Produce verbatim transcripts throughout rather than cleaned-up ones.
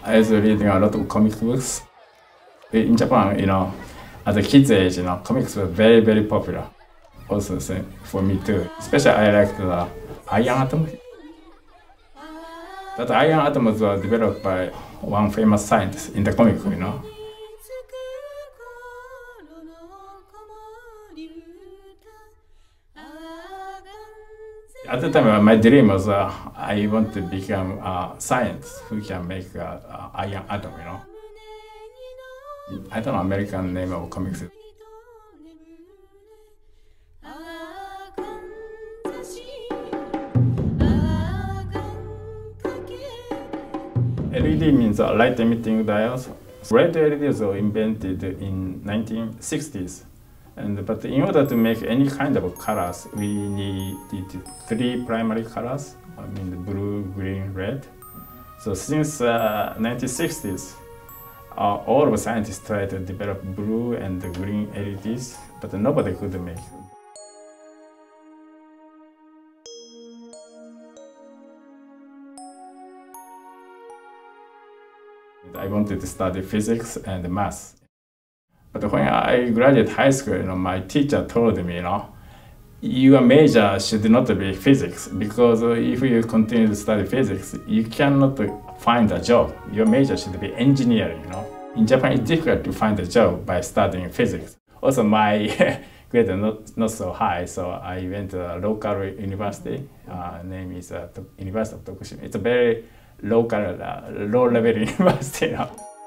I was reading a lot of comic books. In Japan, you know, at the kids' age, you know, comics were very, very popular. Also, for me too. Especially, I liked the iron atom. That iron atoms were developed by one famous scientist in the comic, you know. At the time, my dream was uh, I want to become a scientist who can make an iron atom, you know. I don't know American name of comics. L E D means uh, light-emitting diodes. Red L E Ds were invented in nineteen sixties. And, but in order to make any kind of colors, we needed three primary colors, I mean the blue, green, red. So since uh, nineteen sixties, uh, all of the scientists tried to develop blue and green L E Ds, but nobody could make them. I wanted to study physics and math. But when I graduated high school, you know, my teacher told me, you know, your major should not be physics, because if you continue to study physics, you cannot find a job. Your major should be engineering, you know. In Japan, it's difficult to find a job by studying physics. Also, my grade is not, not so high, so I went to a local university. Uh, name is uh, University of Tokushima. It's a very local, uh, low-level university, you know.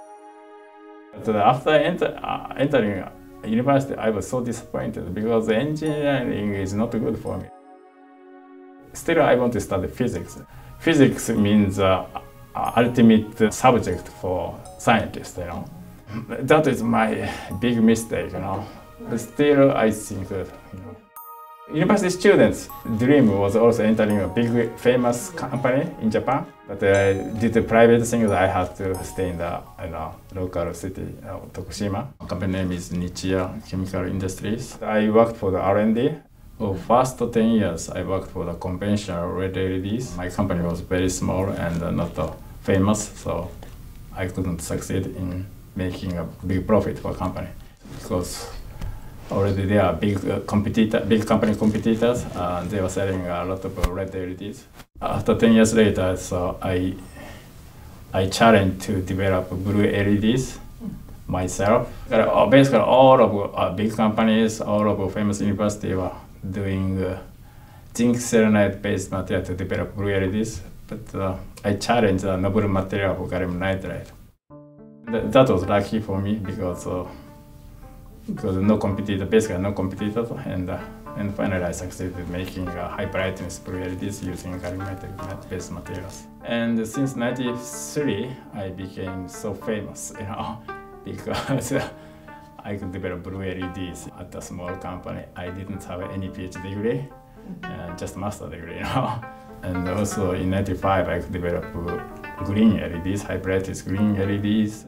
But after enter, uh, entering university, I was so disappointed because engineering is not good for me. Still, I want to study physics. Physics means uh, ultimate subject for scientists, you know. That is my big mistake, you know. But still, I think that, you know, university students' dream was also entering a big, famous company in Japan. But uh, due to private things, I had to stay in the you know, local city of Tokushima. The company name is Nichiya Chemical Industries. I worked for the R and D. For the first ten years, I worked for the conventional red L E Ds. My company was very small and uh, not uh, famous, so I couldn't succeed in making a big profit for a company. Because already there are big uh, competitor, big company competitors. Uh, they were selling a lot of uh, red L E Ds. After ten years later, so I I challenged to develop blue L E Ds myself. Uh, basically, all of uh, big companies, all of famous universities were doing uh, zinc selenide-based material to develop blue L E Ds. But uh, I challenged the noble material of gallium nitride. Th that was lucky for me because. Uh, Because no competitor, basically no competitors, and uh, and finally I succeeded making uh, high brightness blue L E Ds using gallium nitride-based materials. And since ninety-three, I became so famous, you know, because uh, I could develop blue L E Ds at a small company. I didn't have any PhD degree, uh, just master degree, you know. And also in ninety-five, I could develop green L E Ds, high brightness green L E Ds.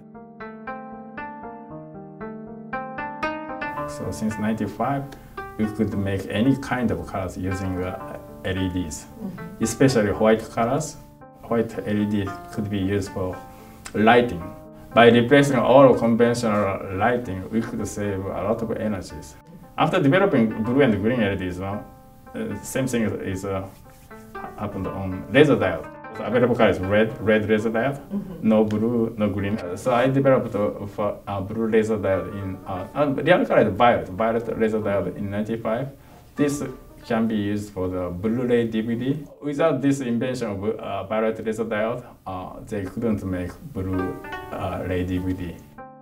So since ninety-five, we could make any kind of colors using uh, L E Ds, mm-hmm. especially white colors. White L E D could be used for lighting. By replacing all conventional lighting, we could save a lot of energies. After developing blue and green L E Ds, well, uh, same thing is uh, happened on laser diode. The available color is red, red laser diode, mm-hmm. no blue, no green. So I developed a, for a blue laser diode in, uh, and the other color is violet, violet laser diode in ninety-five. This can be used for the Blu-ray D V D. Without this invention of uh, violet laser diode, uh, they couldn't make Blu-ray D V D.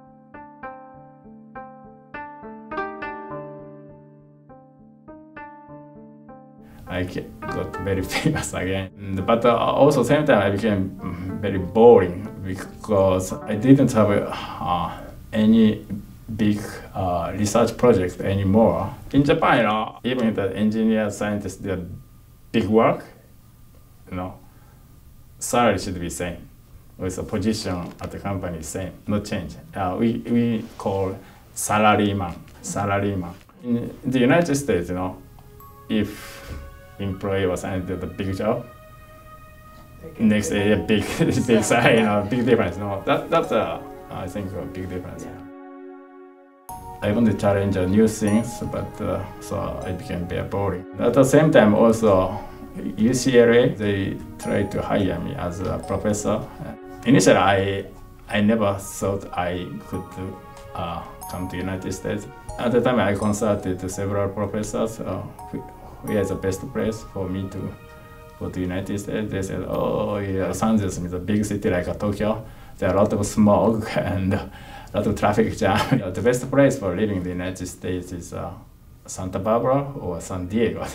I got very famous again. But uh, also same time I became very boring because I didn't have uh, any big uh, research project anymore. In Japan, you know, even the engineers, scientists did big work, you know, salary should be same. With the position at the company same, no change. Uh, we, we call salaryman, salaryman. In the United States, you know, if employee or scientist did a big job, next a big, big size, you know, big difference. No, that that's a, I think a big difference. Yeah. I want to challenge uh, new things, but uh, so it became very boring. At the same time, also U C L A they tried to hire me as a professor. Initially, I I never thought I could uh, come to United States. At the time, I consulted several professors. Uh, where is the best place for me to go to United States? They said, oh, yeah, Los Angeles is a big city like Tokyo. There are a lot of smog and a lot of traffic jam. The best place for living in the United States is uh, Santa Barbara or San Diego.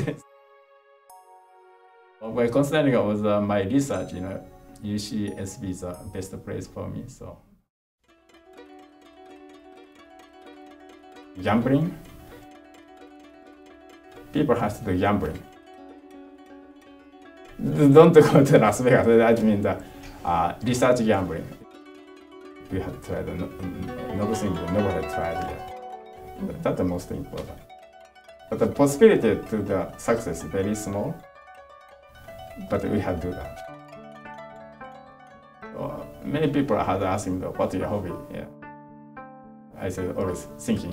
When considering it was uh, my research, you know, U C S B is the best place for me. So, gambling. People have to do gambling. Don't go to Las Vegas. I mean the uh, research gambling. We have tried. No, nothing we never had tried yet. But that's the most important. But the possibility to the success is very small. But we have to do that. So many people have asked me, "What's your hobby?" Yeah. I say always thinking.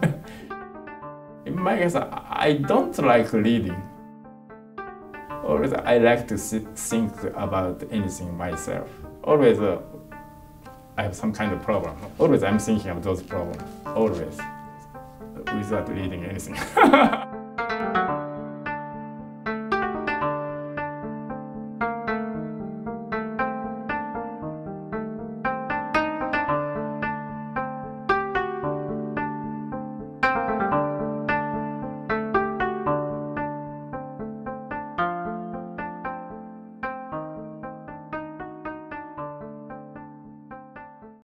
In my case, I don't like reading. Always, I like to think about anything myself. Always, uh, I have some kind of problem. Always, I'm thinking of those problems. Always, without reading anything.